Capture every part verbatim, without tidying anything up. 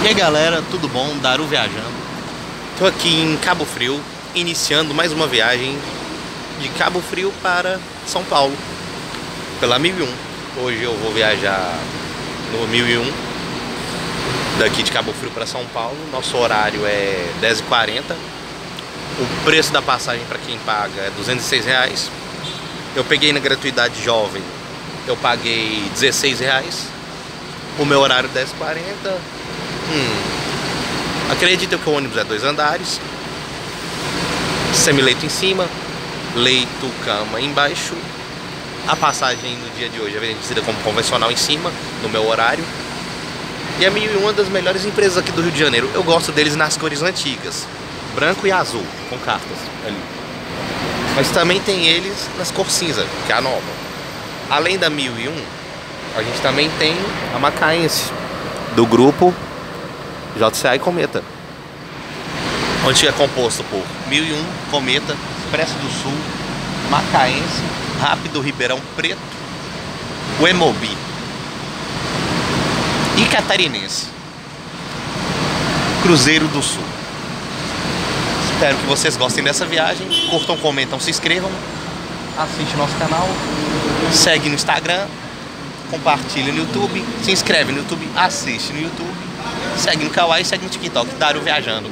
E aí galera, tudo bom? Daru viajando. Tô aqui em Cabo Frio, iniciando mais uma viagem de Cabo Frio para São Paulo, pela mil e um. Hoje eu vou viajar no mil e um, daqui de Cabo Frio para São Paulo. Nosso horário é dez e quarenta. O preço da passagem para quem paga é duzentos e seis reais. Eu peguei na gratuidade jovem, eu paguei dezesseis reais. O meu horário é dez e quarenta. Hum. Acredito que o ônibus é dois andares, semileito em cima, leito, cama embaixo. A passagem no dia de hoje é vendida como convencional em cima, no meu horário. E a mil e um é uma das melhores empresas aqui do Rio de Janeiro. Eu gosto deles nas cores antigas, branco e azul, com cartas ali. Mas também tem eles nas cores cinza, que é a nova. Além da mil e um, a gente também tem a Macaense, do grupo J C A e Cometa, onde é composto por mil e um, Cometa, Expresso do Sul, Macaense, Rápido Ribeirão Preto, o Emobi e Catarinense, Cruzeiro do Sul. Espero que vocês gostem dessa viagem. Curtam, comentam, se inscrevam, assiste nosso canal, segue no Instagram, compartilha no YouTube, se inscreve no YouTube, assiste no YouTube, segue no Kawaii e segue no TikTok. Daru viajando.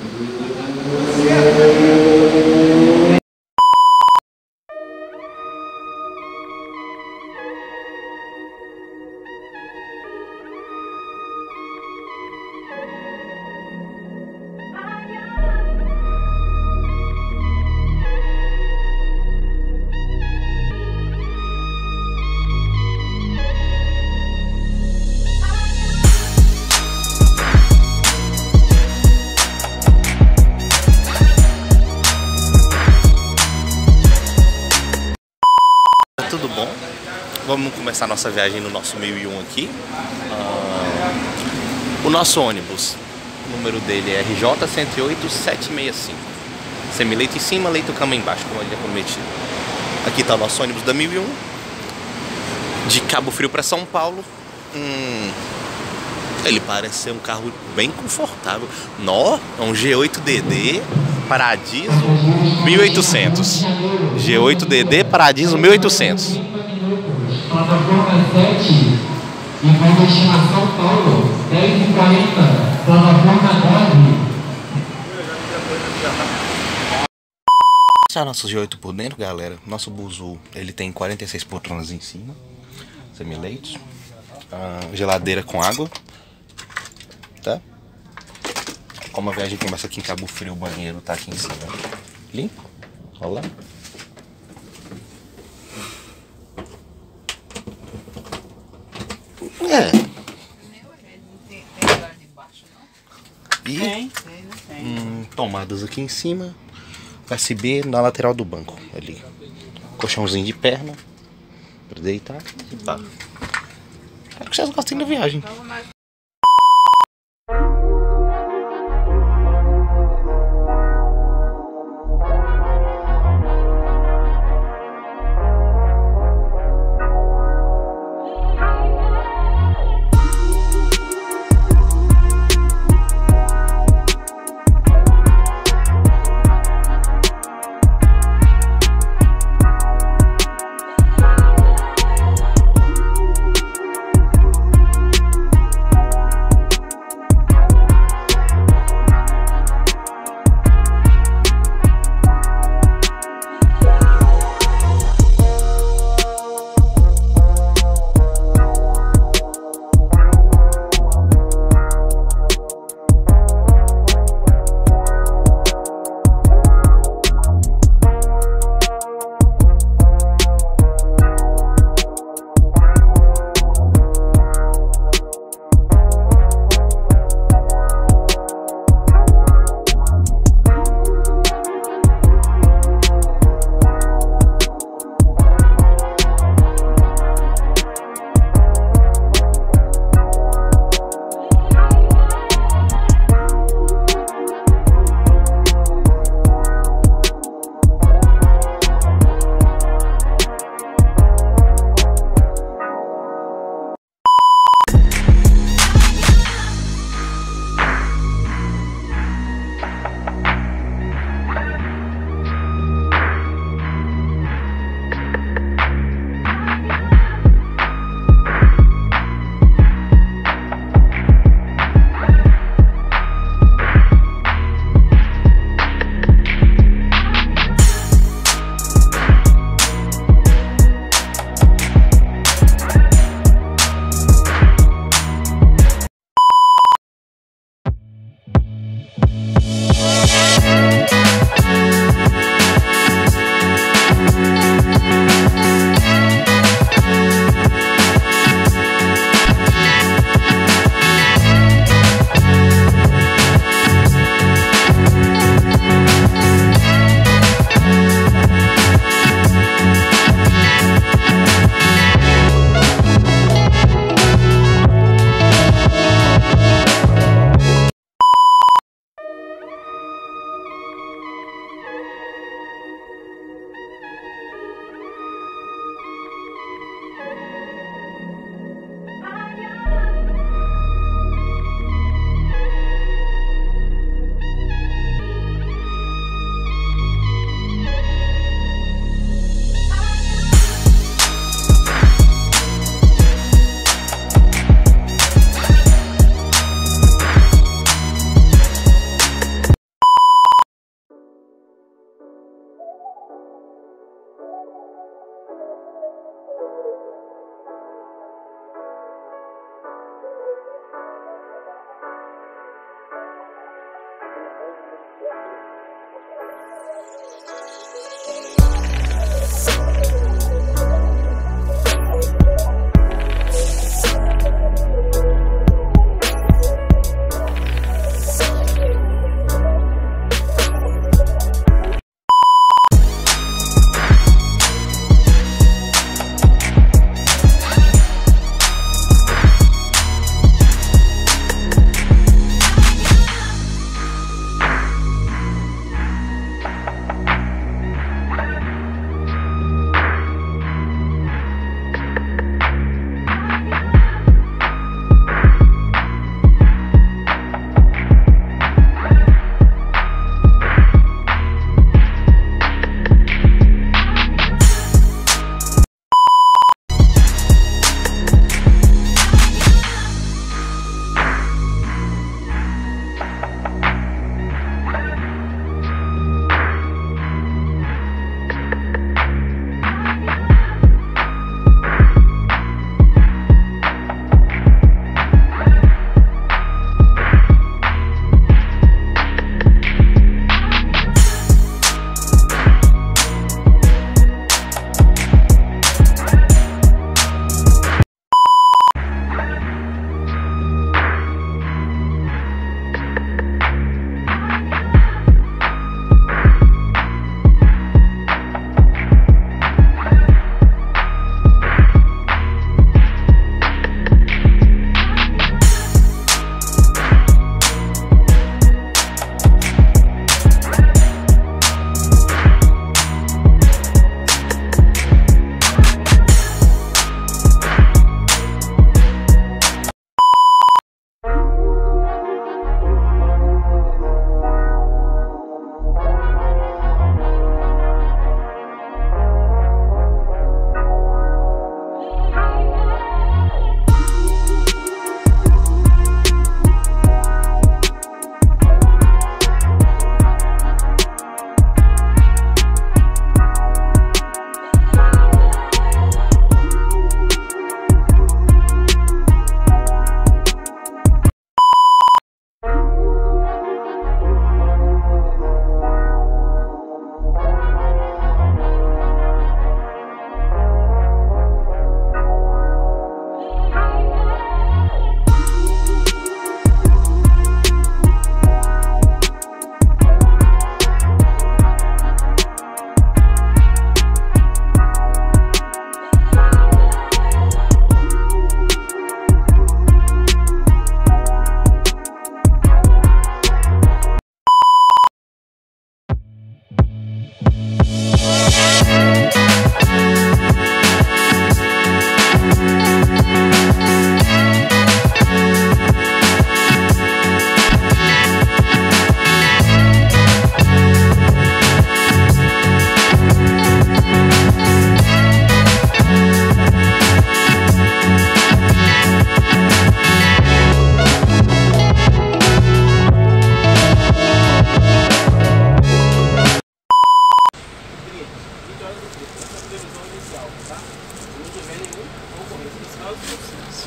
Tudo bom? Vamos começar nossa viagem no nosso mil e um aqui. Uh, o nosso ônibus, o número dele é R J cento e oito, setecentos e sessenta e cinco. Semileito em cima, leito cama embaixo, como eu tinha prometido. Aqui está o nosso ônibus da mil e um, de Cabo Frio para São Paulo. Hum, ele parece ser um carro bem confortável. Nó, é um G oito D D Paradiso mil e oitocentos. G oito D D Paradiso mil e oitocentos. Plataforma sete e vai destinar São Paulo, dez e quarenta. Plataforma nove. Esse é o nosso G oito por dentro, galera. Nosso buzu, ele tem quarenta e seis poltronas em cima, semileitos, uh, geladeira com água, tá? Como a viagem começa aqui em Cabo Frio, o banheiro tá aqui em cima. Limpo? Olha lá. É. E hum, tomadas aqui em cima. U S B na lateral do banco ali. Colchãozinho de perna pra deitar e pá. Espero que vocês gostem da viagem.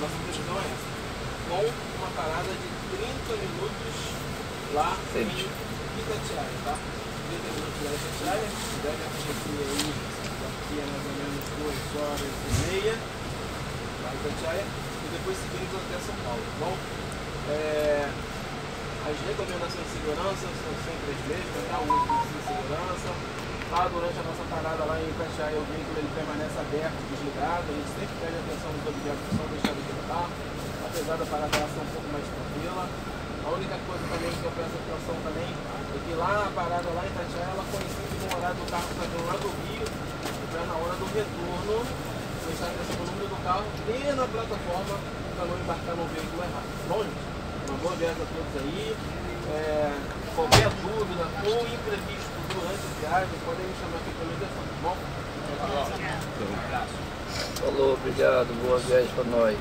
nossa decisão é essa. Com uma parada de trinta minutos lá em Itatiaia, tá? trinta minutos lá em Itatiaia, deve acontecer aí daqui a mais ou menos duas horas e meia lá em Itatiaia, e depois seguimos até São Paulo, tá bom? É, as recomendações de segurança são sempre as mesmas, tá? O uso de segurança. Lá durante a nossa parada lá em Itatiaia, o veículo ele permanece aberto, desligado, a gente sempre presta atenção nos objetos que são deixados de carro, apesar da parada ela ser um pouco mais tranquila. A única coisa também que eu presto atenção também é que lá a parada lá em Itatiaia, ela coincide com o horário do carro que está vindo lá do Rio, então na hora do retorno, prestar atenção no número do carro e na plataforma para não embarcar no veículo errado. Bom, gente, uma boa viagem a todos aí. É, qualquer dúvida ou imprevisto durante a viagem, podem me chamar aqui pelo telefone, tá bom? Um abraço. Falou, obrigado, boa viagem para nós.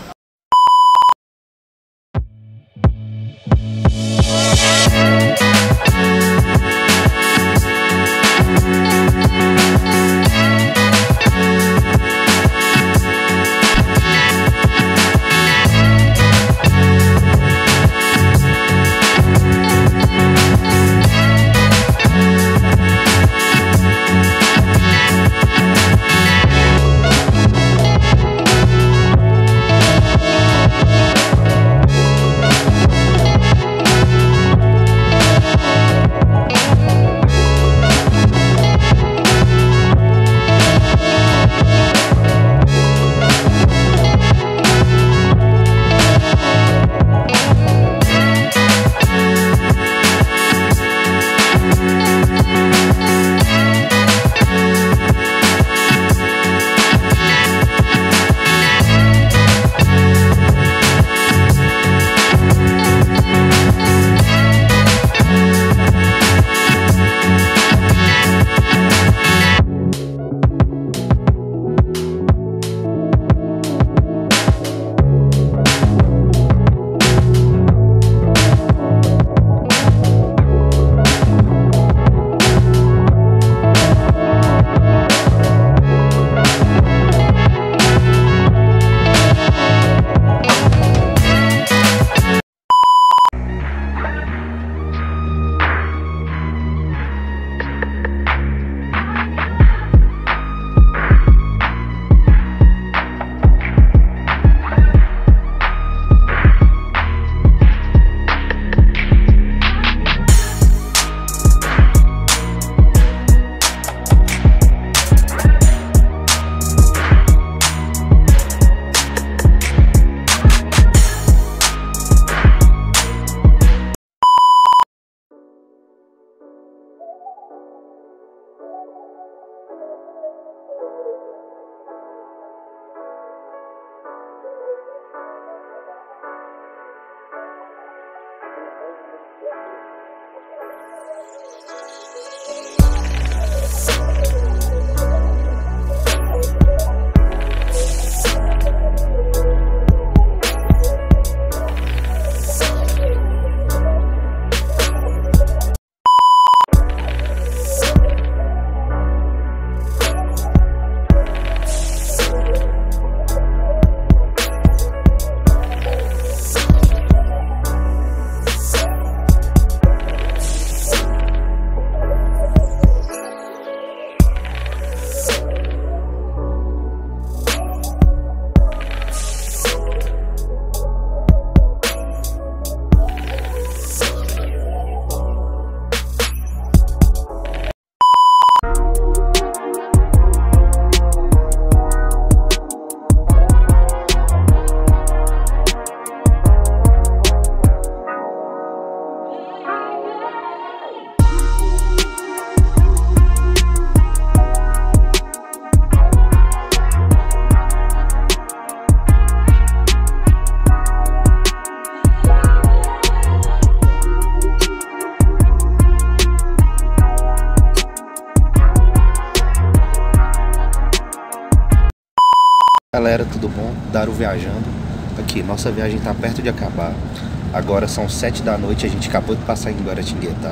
Galera, tudo bom? Daru viajando. Aqui, nossa viagem está perto de acabar. Agora são sete da noite, a gente acabou de passar em Guaratinguetá.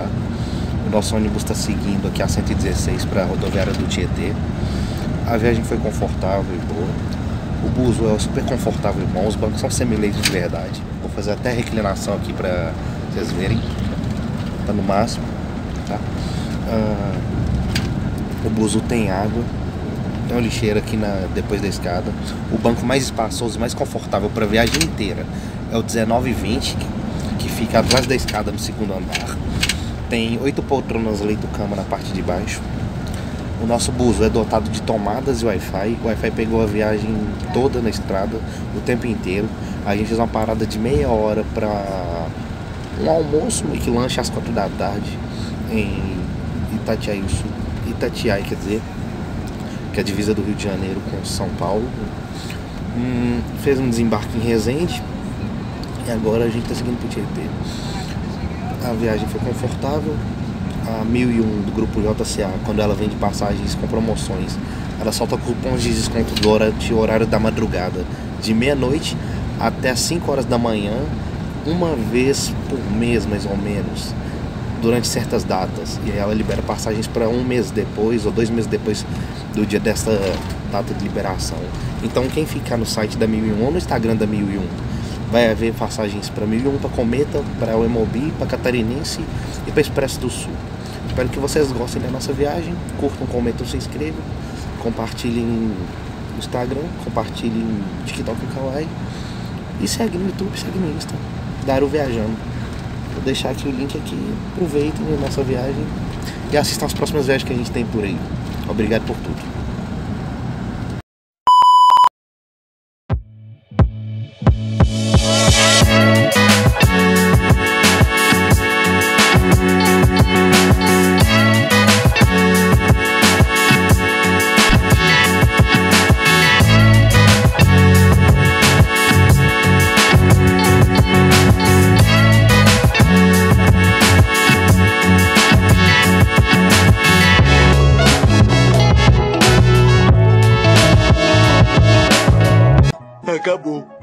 O nosso ônibus está seguindo aqui a cento e dezesseis para a rodoviária do Tietê. A viagem foi confortável e boa. O buzo é super confortável e bom, os bancos são semi-leitos de verdade. Vou fazer até a reclinação aqui pra vocês verem. Tá no máximo, tá? Ah, o buzo tem água. Tem uma lixeira aqui na, depois da escada. O banco mais espaçoso e mais confortável para a viagem inteira é o dezenove vinte, que, que fica atrás da escada no segundo andar. Tem oito poltronas leito-cama na parte de baixo. O nosso buzo é dotado de tomadas e Wi-Fi. O Wi-Fi pegou a viagem toda na estrada, o tempo inteiro. A gente fez uma parada de meia hora para um almoço e que lanche às quatro da tarde em Itatiaia, Itatiaia, quer dizer, que é a divisa do Rio de Janeiro com São Paulo. Hum, fez um desembarque em Resende e agora a gente está seguindo para o Tietê. A viagem foi confortável. A mil e um do grupo J C A, quando ela vende passagens com promoções, ela solta cupons de desconto durante o horário da madrugada, de meia-noite até as cinco horas da manhã, uma vez por mês mais ou menos, durante certas datas. E aí ela libera passagens para um mês depois ou dois meses depois do dia dessa data de liberação. Então quem ficar no site da mil e um ou no Instagram da mil e um vai haver passagens para mil e um, para Cometa, para o Emobi, para Catarinense e para Expresso do Sul. Espero que vocês gostem da nossa viagem, curtam, comentam, se inscrevam, compartilhem no Instagram, compartilhem no TikTok e Kawaii e segue no YouTube, segue no Insta, Daru Viajando. Vou deixar aqui o link aqui, aproveitem a nossa viagem e assistam as próximas viagens que a gente tem por aí. Obrigado por tudo. Acabou.